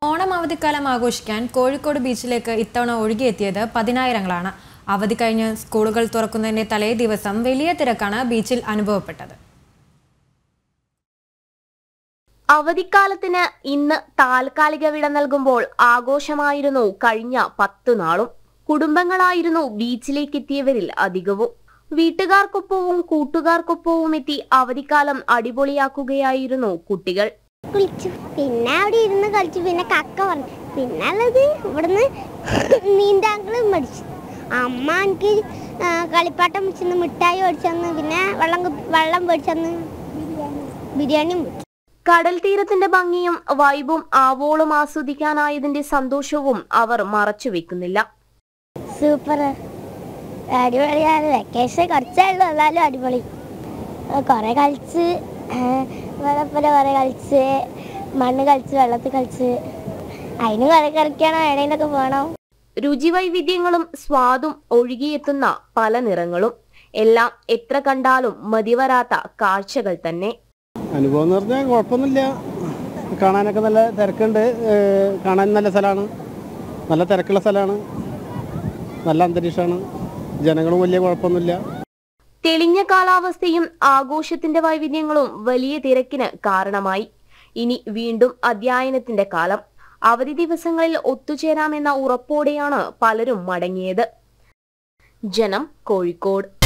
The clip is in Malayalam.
ഓണം അവധിക്കാലം ആഘോഷിക്കാൻ കോഴിക്കോട് ബീച്ചിലേക്ക് ഇത്തവണ ഒഴുകിയെത്തിയത് പതിനായിരങ്ങളാണ്. അവധി കഴിഞ്ഞ് സ്കൂളുകൾ തുറക്കുന്നതിന്റെ തലേ ദിവസം വലിയ തിരക്കാണ് ബീച്ചിൽ അനുഭവപ്പെട്ടത്. അവധിക്കാലത്തിന് ഇന്ന് താൽക്കാലിക വിട നൽകുമ്പോൾ ആഘോഷമായിരുന്നു കഴിഞ്ഞ 10 നാളും. കുടുംബങ്ങളായിരുന്നു ബീച്ചിലേക്ക് എത്തിയവരിൽ അധികവും. വീട്ടുകാർക്കൊപ്പവും കൂട്ടുകാർക്കൊപ്പവും എത്തി അവധിക്കാലം അടിപൊളിയാക്കുകയായിരുന്നു കുട്ടികൾ. പിന്നെ അവിടെ ഇരുന്ന് കളിച്ചു. പിന്നെ കക്ക പറഞ്ഞു. പിന്നെ ഉള്ളത് ഇവിടുന്ന് നീന്താങ്കളും പഠിച്ചു. അമ്മ എനിക്ക് കളിപ്പാട്ടം വെച്ചെന്ന്, മിഠായി മേടിച്ചെന്ന്, പിന്നെ വെള്ളം മേടിച്ചെന്ന്, ബിരിയാണി. കടൽ തീരത്തിന്റെ ഭംഗിയും വൈബും ആവോളം ആസ്വദിക്കാനായതിന്റെ സന്തോഷവും അവർ മറച്ചു വെക്കുന്നില്ല. സൂപ്പർ, അടിപൊളിയാണ്. വെക്കേഷൻ കുറച്ചേ ഉള്ളൂ, എന്നാലും അടിപൊളി. കുറെ കളിച്ച്, വെള്ളപ്പുര കുറെ കളിച്ച്, മണ്ണ് കളിച്ച്, വെള്ളത്തിൽ കളിച്ച്, അതിന് കുറെ കളിക്കണം, എവിടെയൊക്കെ പോകണം. രുചി വൈവിധ്യങ്ങളും സ്വാദും ഒഴുകിയെത്തുന്ന പല നിറങ്ങളും എല്ലാം എത്ര കണ്ടാലും മതിവരാത്ത കാഴ്ചകൾ തന്നെ. അനുഭവം എന്ന് പറഞ്ഞാൽ കുഴപ്പമൊന്നുമില്ല. കാണാനൊക്കെ നല്ല തിരക്കുണ്ട്. കാണാൻ നല്ല സ്ഥലമാണ്, നല്ല തിരക്കുള്ള സ്ഥലമാണ്, നല്ല അന്തരീക്ഷമാണ്. ജനങ്ങളും വലിയ കുഴപ്പമൊന്നുമില്ല. തെളിഞ്ഞ കാലാവസ്ഥയും ആഘോഷത്തിന്റെ വൈവിധ്യങ്ങളും വലിയ തിരക്കിന് കാരണമായി. ഇനി വീണ്ടും അധ്യയനത്തിന്റെ കാലം. അവധി ദിവസങ്ങളിൽ ഒത്തുചേരാമെന്ന ഉറപ്പോടെയാണ് പലരും മടങ്ങിയത്. ജനം, കോഴിക്കോട്.